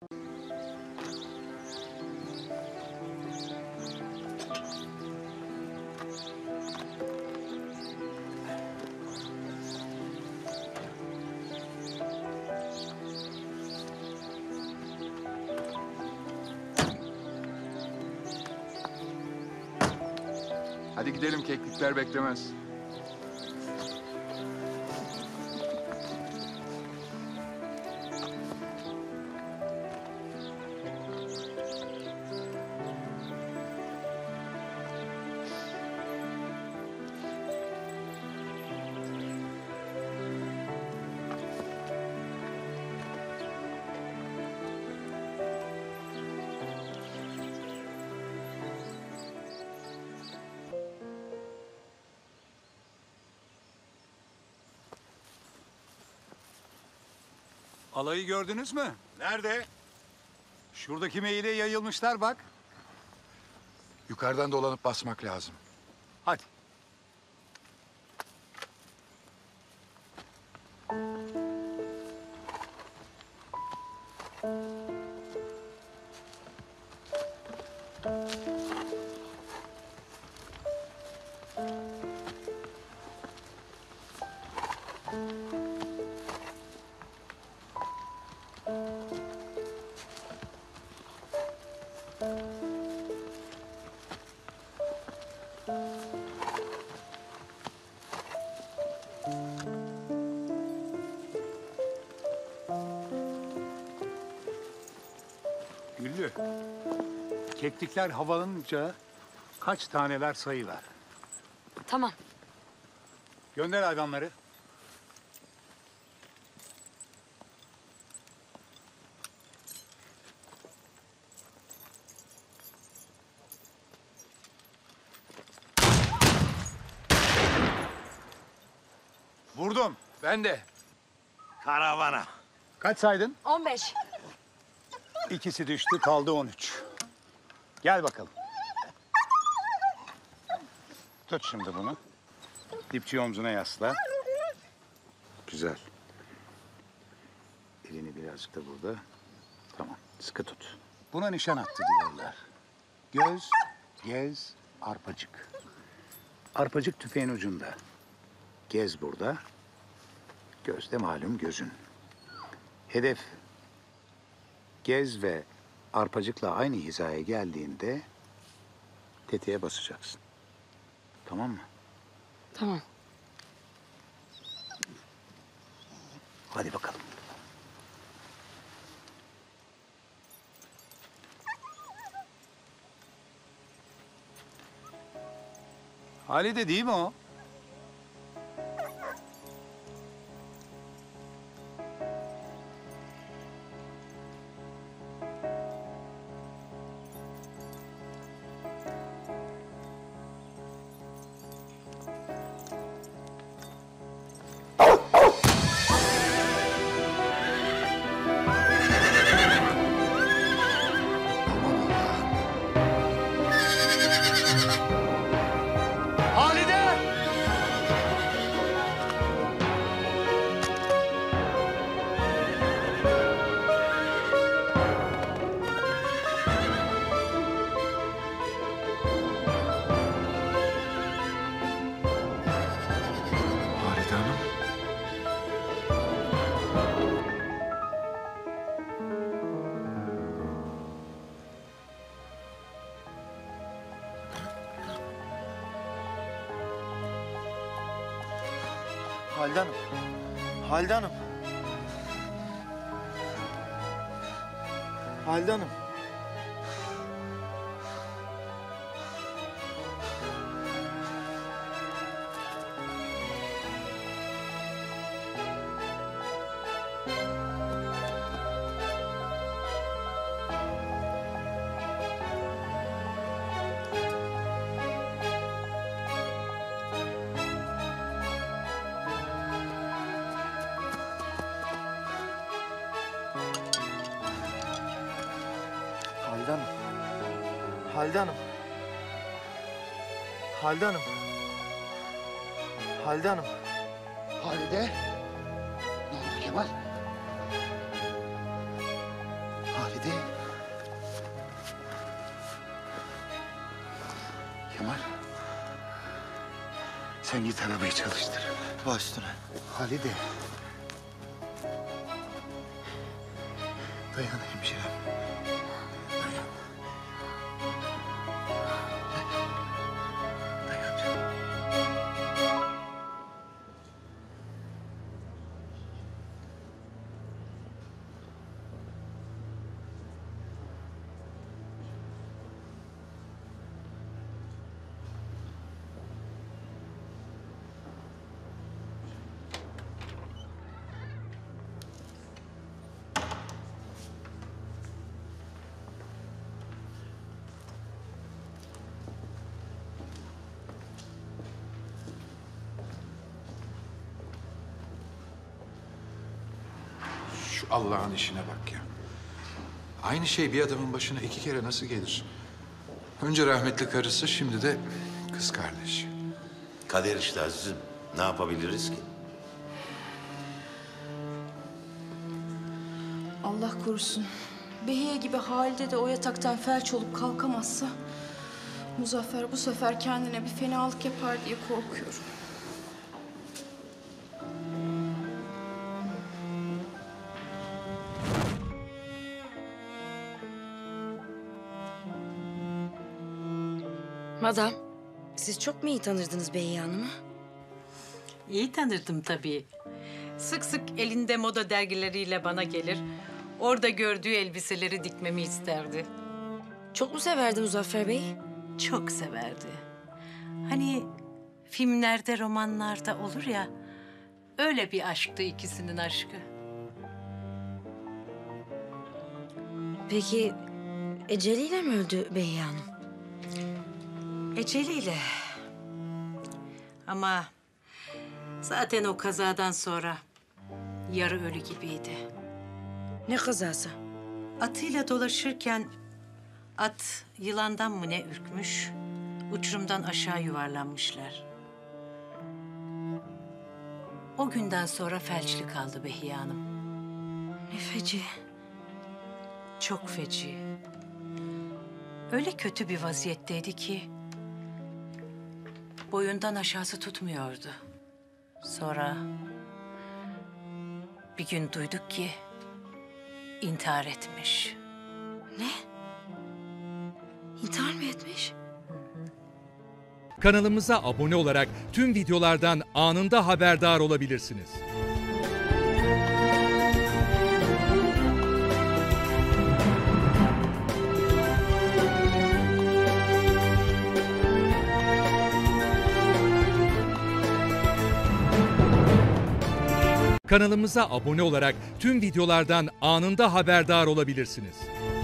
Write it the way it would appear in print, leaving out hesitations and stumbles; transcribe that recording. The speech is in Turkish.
Hadi gidelim, keklikler beklemez. Alayı gördünüz mü? Nerede? Şuradaki meyile yayılmışlar bak. Yukarıdan dolanıp basmak lazım. Hadi. Güllü, keklikler havalanınca kaç taneler sayılar. Tamam. Gönder hayvanları. Vurdum. Ben de. Karavana. Kaç saydın? 15. İkisi düştü, kaldı 13. Gel bakalım. Tut şimdi bunu. Dipçi omzuna yasla. Güzel. Elini birazcık da burada. Tamam, sıkı tut. Buna nişan attı diyorlar. Göz, gez, arpacık. Arpacık tüfeğin ucunda. Gez burada. Göz de malum gözün. Hedef gez ve arpacıkla aynı hizaya geldiğinde tetiğe basacaksın. Tamam mı? Tamam. Hadi bakalım. Halide değil mi o? Halide Hanım. Halide Hanım. Halide Hanım. Halide Hanım. Halide Hanım. Halide Hanım. Halide Hanım. Halide Hanım. Halide. Ne oldu Kemal? Halide. Kemal. Sen git arabayı çalıştır. Baş üstüne. Halide. Dayan hemşirem. Dayan. Dayan canım. Şu Allah'ın işine bak ya. Aynı şey bir adamın başına 2 kere nasıl gelir? Önce rahmetli karısı, şimdi de kız kardeşi. Kader işte azizim. Ne yapabiliriz ki? Allah korusun. Behiye gibi Halide de o yataktan felç olup kalkamazsa... Muzaffer bu sefer kendine bir fenalık yapar diye korkuyorum. Madam, siz çok mu iyi tanırdınız Behiye Hanım'ı? İyi tanırdım tabii. Sık sık elinde moda dergileriyle bana gelir. Orada gördüğü elbiseleri dikmemi isterdi. Çok mu severdi Muzaffer Bey? Çok severdi. Hani filmlerde, romanlarda olur ya... öyle bir aşktı ikisinin aşkı. Peki eceliyle mi öldü Behiye Hanım? Eceliyle. Ama zaten o kazadan sonra yarı ölü gibiydi. Ne kazası? Atıyla dolaşırken at yılandan mı ne ürkmüş, uçurumdan aşağı yuvarlanmışlar. O günden sonra felçli kaldı Behiye Hanım. Ne feci. Çok feci. Öyle kötü bir vaziyetteydi ki boyundan aşağısı tutmuyordu. Sonra bir gün duyduk ki intihar etmiş. Ne? İntihar mı etmiş? Kanalımıza abone olarak tüm videolardan anında haberdar olabilirsiniz. Kanalımıza abone olarak tüm videolardan anında haberdar olabilirsiniz.